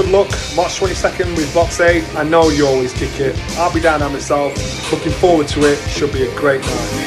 good luck, March 22nd with Box 8. I know you always kick it. I'll be down there myself. Looking forward to it. Should be a great night.